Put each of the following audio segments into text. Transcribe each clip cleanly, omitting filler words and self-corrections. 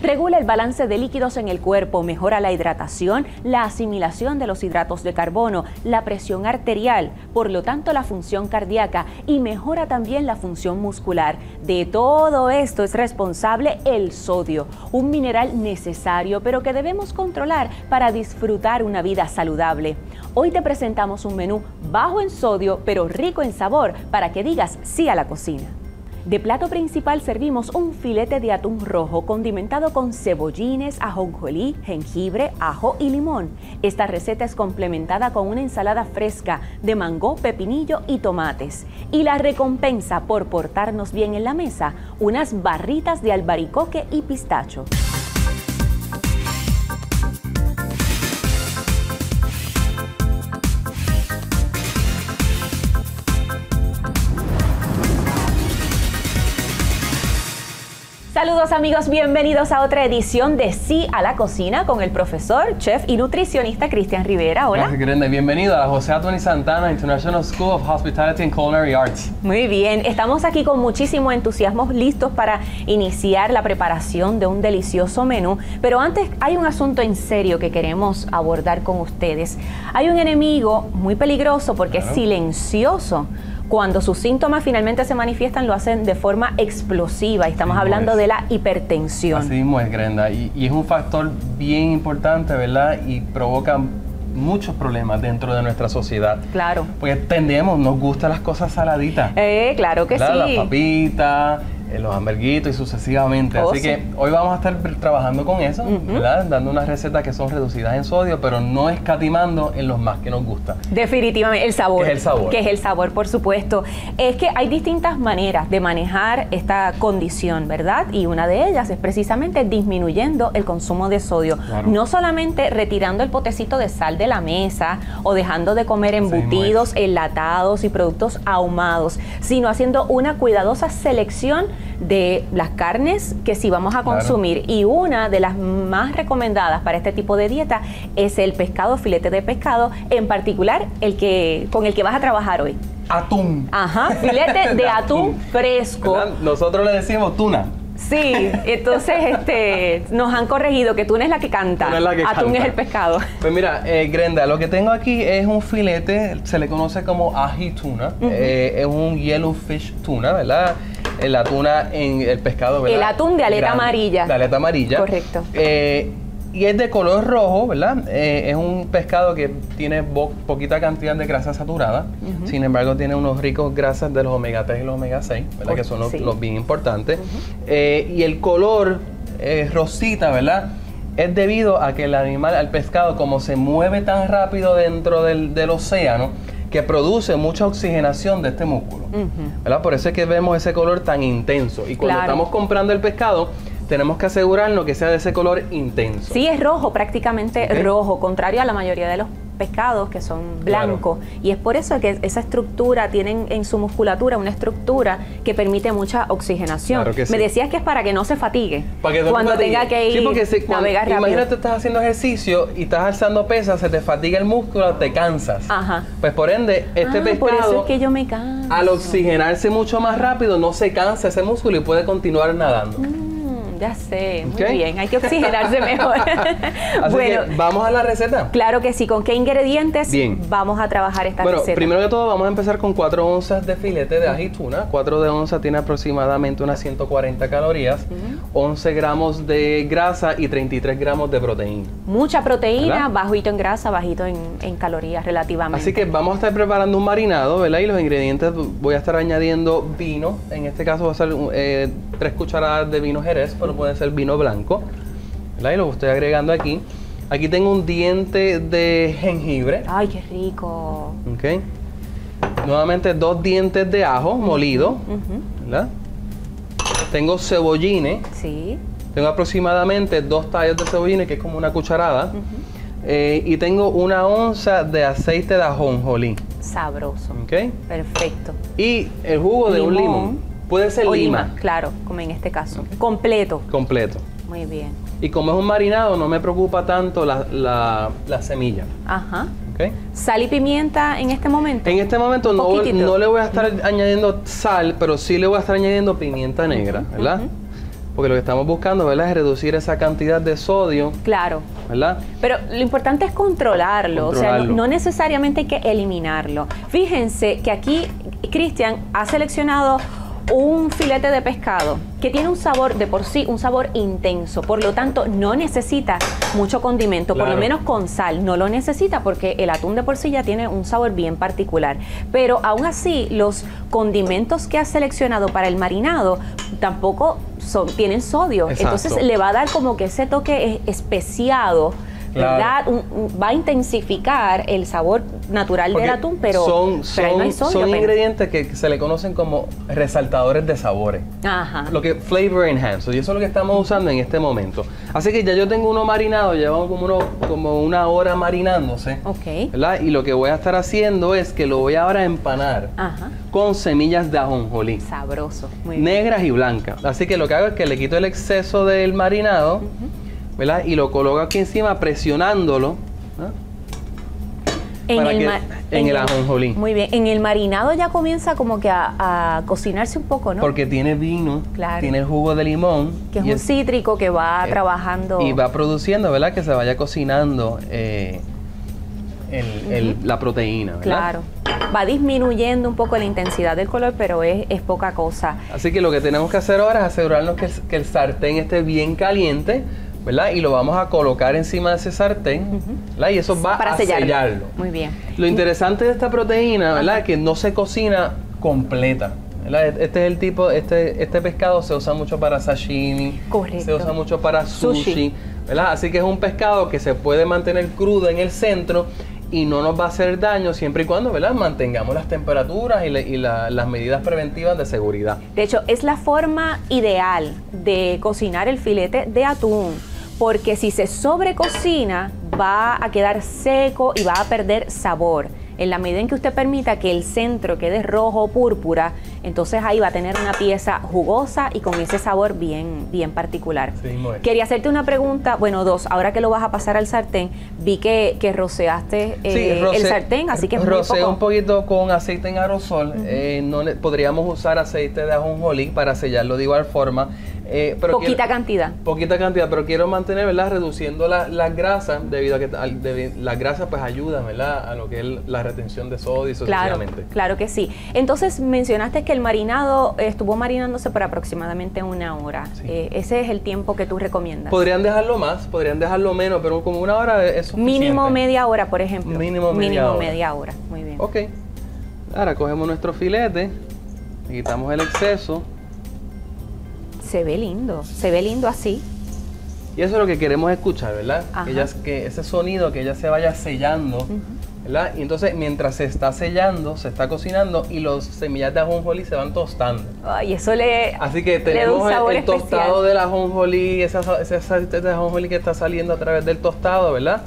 Regula el balance de líquidos en el cuerpo, mejora la hidratación, la asimilación de los hidratos de carbono, la presión arterial, por lo tanto la función cardíaca, y mejora también la función muscular. De todo esto es responsable el sodio, un mineral necesario pero que debemos controlar para disfrutar una vida saludable. Hoy te presentamos un menú bajo en sodio pero rico en sabor para que digas sí a la cocina. De plato principal servimos un filete de atún rojo condimentado con cebollines, ajonjolí, jengibre, ajo y limón. Esta receta es complementada con una ensalada fresca de mango, pepinillo y tomates. Y la recompensa por portarnos bien en la mesa, unas barritas de albaricoque y pistacho. Saludos amigos, bienvenidos a otra edición de Sí a la Cocina con el profesor, chef y nutricionista Cristian Rivera. Hola. Gracias, Grenda. Bienvenido a la José Antonio Santana International School of Hospitality and Culinary Arts. Muy bien, estamos aquí con muchísimo entusiasmo, listos para iniciar la preparación de un delicioso menú. Pero antes hay un asunto en serio que queremos abordar con ustedes. Hay un enemigo muy peligroso porque es silencioso. Cuando sus síntomas finalmente se manifiestan, lo hacen de forma explosiva. Y estamos hablando de la hipertensión. Así mismo es, Grenda. Y es un factor bien importante, ¿verdad? Y provoca muchos problemas dentro de nuestra sociedad. Claro. Porque nos gustan las cosas saladitas. Claro que ¿verdad? sí. Las papitas, los hamburguitos y sucesivamente. Así que hoy vamos a estar trabajando con eso, ¿verdad? Dando unas recetas que son reducidas en sodio, pero no escatimando en los más que nos gusta. Definitivamente, el sabor. ¿Qué es el sabor? Que es el sabor, por supuesto. Es que hay distintas maneras de manejar esta condición, ¿verdad? Y una de ellas es precisamente disminuyendo el consumo de sodio. Claro. No solamente retirando el potecito de sal de la mesa o dejando de comer embutidos, enlatados y productos ahumados, sino haciendo una cuidadosa selección de las carnes que sí vamos a consumir. Y una de las más recomendadas para este tipo de dieta es el pescado, filete de pescado, en particular con el que vas a trabajar hoy. Atún. Ajá, filete de atún fresco. ¿Verdad? Nosotros le decimos tuna. Sí, entonces nos han corregido que tuna es la que canta, atún es el pescado. Pues mira, Grenda, lo que tengo aquí es un filete, se le conoce como ají tuna, es un yellowfish tuna, ¿verdad? La tuna en el pescado, ¿verdad? El atún de aleta amarilla. De aleta amarilla. Correcto. Y es de color rojo, ¿verdad? Es un pescado que tiene poquita cantidad de grasa saturada. Sin embargo, tiene unos ricos grasas de los omega 3 y los omega 6, ¿verdad? Que son los bien importantes. Y el color rosita, ¿verdad? Es debido a que el animal, el pescado, como se mueve tan rápido dentro del océano, que produce mucha oxigenación de este músculo, ¿verdad? Por eso es que vemos ese color tan intenso. Y cuando estamos comprando el pescado, tenemos que asegurarnos que sea de ese color intenso. Sí, es rojo, prácticamente rojo, contrario a la mayoría de los pescados que son blancos. Y es por eso que esa estructura, tienen en su musculatura una estructura que permite mucha oxigenación. Claro que sí. Me decías que es para que no se fatigue para que cuando tenga que ir navegar rápido. Imagínate, estás haciendo ejercicio y estás alzando pesas, se te fatiga el músculo, te cansas. Pues por ende, este pescado, por eso es que yo me canso. Al oxigenarse mucho más rápido, no se cansa ese músculo y puede continuar nadando. Ya sé, muy bien, hay que oxigenarse mejor. Así que, ¿vamos a la receta? Claro que sí, ¿con qué ingredientes vamos a trabajar esta receta? Primero que todo vamos a empezar con 4 onzas de filete de ají tuna. 4 de onza tiene aproximadamente unas 140 calorías, 11 gramos de grasa y 33 gramos de proteína. Mucha proteína, ¿verdad? Bajito en grasa, bajito en calorías relativamente. Así que vamos a estar preparando un marinado, ¿verdad? Y los ingredientes voy a estar añadiendo vino, en este caso va a ser 3 cucharadas de vino Jerez, pero puede ser vino blanco, ¿verdad? Y lo estoy agregando aquí. Aquí tengo un diente de jengibre. ¡Ay, qué rico! Ok. Nuevamente 2 dientes de ajo molido, ¿verdad? Tengo cebollines. Sí. Tengo aproximadamente 2 tallos de cebollines, que es como una cucharada. Y tengo 1 onza de aceite de ajonjolí. Sabroso. Ok. Perfecto. Y el jugo de un limón. Puede ser lima. Claro, como en este caso. Completo. Completo. Muy bien. Y como es un marinado, no me preocupa tanto la semilla. Ajá. ¿Okay? ¿Sal y pimienta en este momento? En este momento no le voy a estar añadiendo sal, pero sí le voy a estar añadiendo pimienta negra, ¿verdad? Un porque lo que estamos buscando, ¿verdad?, es reducir esa cantidad de sodio. Claro. ¿Verdad? Pero lo importante es controlarlo. O sea, no necesariamente hay que eliminarlo. Fíjense que aquí Cristian ha seleccionado un filete de pescado que tiene un sabor de por sí, un sabor intenso, por lo tanto no necesita mucho condimento, por lo menos con sal, no lo necesita porque el atún de por sí ya tiene un sabor bien particular, pero aún así los condimentos que has seleccionado para el marinado tampoco tienen sodio. Exacto. Entonces le va a dar como que ese toque especiado. ¿Verdad? Va a intensificar el sabor natural del atún, pero ahí no hay sodio. Son ingredientes que se le conocen como resaltadores de sabores. Ajá. Lo que flavor enhancer, y eso es lo que estamos usando en este momento. Así que ya yo tengo uno marinado, llevamos como una hora marinándose. Ok. ¿Verdad? Y lo que voy a estar haciendo es que lo voy ahora a empanar con semillas de ajonjolí. Sabroso. Muy bien. Negras y blancas. Así que lo que hago es que le quito el exceso del marinado. ¿Verdad? Y lo coloco aquí encima presionándolo, ¿no? en el ajonjolí. Muy bien. En el marinado ya comienza como que a cocinarse un poco, ¿no? Porque tiene vino, tiene el jugo de limón. Que es un cítrico que va trabajando. Y va produciendo, ¿verdad? Que se vaya cocinando la proteína, ¿verdad? Claro. Va disminuyendo un poco la intensidad del color, pero es poca cosa. Así que lo que tenemos que hacer ahora es asegurarnos que el sartén esté bien caliente, ¿verdad? Y lo vamos a colocar encima de ese sartén, ¿verdad? Y eso va a sellarlo. Muy bien. Lo interesante de esta proteína, ¿verdad? Es que no se cocina completa, ¿verdad? Este es el tipo, este pescado se usa mucho para sashimi. Correcto. Se usa mucho para sushi, ¿verdad? Así que es un pescado que se puede mantener crudo en el centro y no nos va a hacer daño siempre y cuando, ¿verdad?, mantengamos las temperaturas y las medidas preventivas de seguridad. De hecho, es la forma ideal de cocinar el filete de atún, porque si se sobrecocina va a quedar seco y va a perder sabor. En la medida en que usted permita que el centro quede rojo o púrpura, entonces ahí va a tener una pieza jugosa y con ese sabor bien particular. Sí, quería hacerte una pregunta, bueno, dos. Ahora que lo vas a pasar al sartén, vi que rociaste el sartén, así que es roceé un poquito con aceite en aerosol. Podríamos usar aceite de ajonjolí para sellarlo de igual forma. Pero poquita cantidad, pero quiero mantener, ¿verdad?, reduciendo las grasas, debido a que las grasas pues ayudan, ¿verdad?, a lo que es la retención de sodio y sucesivamente. Claro que sí. Entonces mencionaste que el marinado estuvo marinándose por aproximadamente 1 hora. Sí. Ese es el tiempo que tú recomiendas. Podrían dejarlo más, podrían dejarlo menos, pero como 1 hora es suficiente. Mínimo media hora, por ejemplo. Mínimo media hora. Muy bien. Ok. Ahora cogemos nuestro filete, le quitamos el exceso. Se ve lindo así. Y eso es lo que queremos escuchar, ¿verdad? Que ese sonido, que ella se vaya sellando, ¿verdad? Y entonces, mientras se está sellando, se está cocinando y los semillas de ajonjolí se van tostando. Ay, eso Así que tenemos el tostado del ajonjolí, ese aceite de ajonjolí que está saliendo a través del tostado, ¿verdad?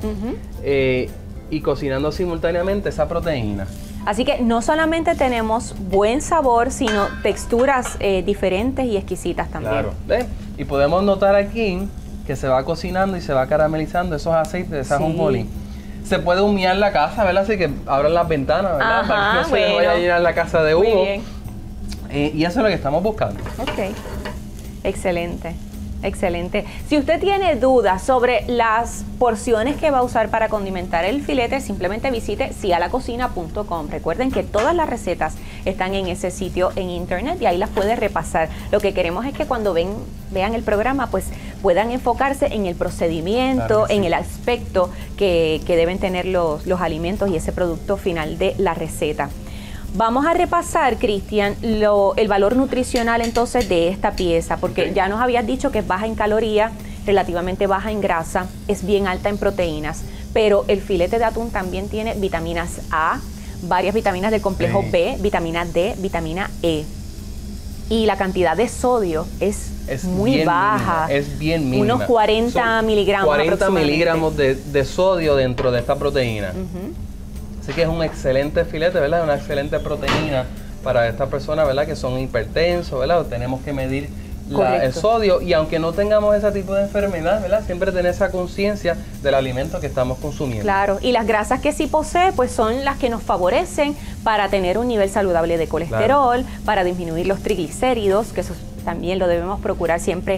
Y cocinando simultáneamente esa proteína. Así que no solamente tenemos buen sabor, sino texturas diferentes y exquisitas también. Claro. Y podemos notar aquí que se va cocinando y se va caramelizando esos aceites de esa ajonjolí. Se puede humear la casa, ¿verdad? Así que abran las ventanas, ¿verdad? Para que no se les vaya a llenar la casa de humo. Muy bien. Y eso es lo que estamos buscando. Ok. Excelente. Excelente. Si usted tiene dudas sobre las porciones que va a usar para condimentar el filete, simplemente visite sialacocina.com. Recuerden que todas las recetas están en ese sitio en internet y ahí las puede repasar. Lo que queremos es que cuando vean el programa, pues puedan enfocarse en el procedimiento, en el aspecto que deben tener los alimentos y ese producto final de la receta. Vamos a repasar, Cristian, el valor nutricional entonces de esta pieza, porque ya nos habías dicho que es baja en calorías, relativamente baja en grasa, es bien alta en proteínas, pero el filete de atún también tiene vitaminas A, varias vitaminas del complejo B, vitamina D, vitamina E. Y la cantidad de sodio es muy baja. Es bien mínima. Unos 40 miligramos 40 miligramos de sodio dentro de esta proteína. Así que es un excelente filete, ¿verdad? Una excelente proteína para estas personas, ¿verdad?, que son hipertensos, ¿verdad? Tenemos que medir el sodio y aunque no tengamos ese tipo de enfermedad, ¿verdad?, siempre tener esa conciencia del alimento que estamos consumiendo. Claro, y las grasas que sí posee, pues son las que nos favorecen para tener un nivel saludable de colesterol, para disminuir los triglicéridos, que eso también lo debemos procurar siempre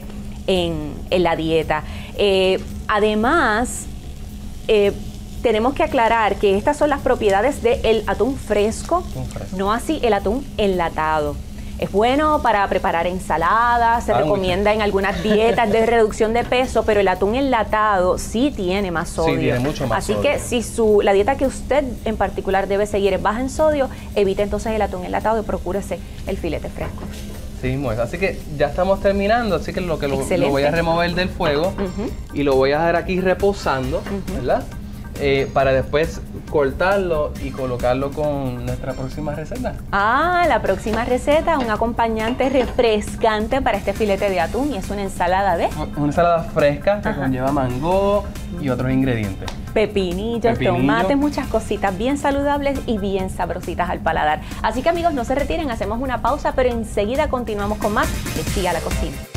en la dieta. Además, tenemos que aclarar que estas son las propiedades del atún fresco, no así el atún enlatado. Es bueno para preparar ensaladas, se recomienda en algunas dietas de reducción de peso, pero el atún enlatado sí tiene más sodio. Sí, tiene mucho más sodio. Así que si la dieta que usted en particular debe seguir es baja en sodio, evite entonces el atún enlatado y procúrese el filete fresco. Sí, así que ya estamos terminando, así que lo voy a remover del fuego y lo voy a dejar aquí reposando, ¿verdad? Para después cortarlo y colocarlo con nuestra próxima receta. La próxima receta, un acompañante refrescante para este filete de atún, y es una ensalada de... Una ensalada fresca que conlleva mango y otros ingredientes. Pepinillos, tomates, muchas cositas bien saludables y bien sabrositas al paladar. Así que amigos, no se retiren, hacemos una pausa, pero enseguida continuamos con más de Siga la Cocina.